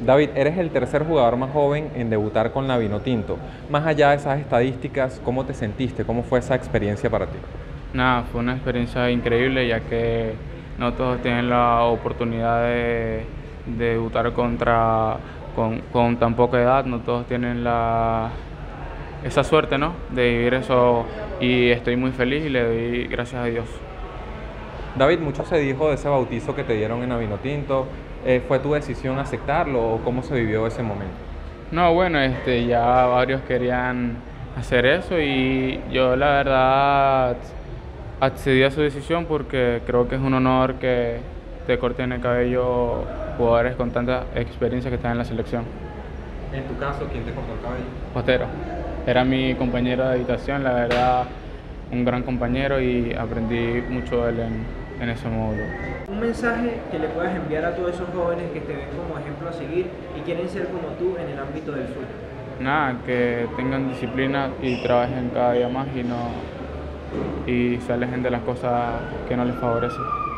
David, eres el tercer jugador más joven en debutar con la Vinotinto. Más allá de esas estadísticas, ¿cómo te sentiste? ¿Cómo fue esa experiencia para ti? Nada, fue una experiencia increíble ya que no todos tienen la oportunidad de debutar con tan poca edad, no todos tienen esa suerte, ¿no? De vivir eso y estoy muy feliz y le doy gracias a Dios. David, mucho se dijo de ese bautizo que te dieron en la Vinotinto. ¿Fue tu decisión aceptarlo o cómo se vivió ese momento? No, bueno, ya varios querían hacer eso y yo la verdad accedí a su decisión porque creo que es un honor que te corten el cabello jugadores con tanta experiencia que están en la selección. En tu caso, ¿quién te cortó el cabello? Otero, era mi compañero de habitación, la verdad, un gran compañero y aprendí mucho de él en ese módulo. Un mensaje que le puedas enviar a todos esos jóvenes que te ven como ejemplo a seguir y quieren ser como tú en el ámbito del fútbol. Nada, que tengan disciplina y trabajen cada día más y se alejen de las cosas que no les favorecen.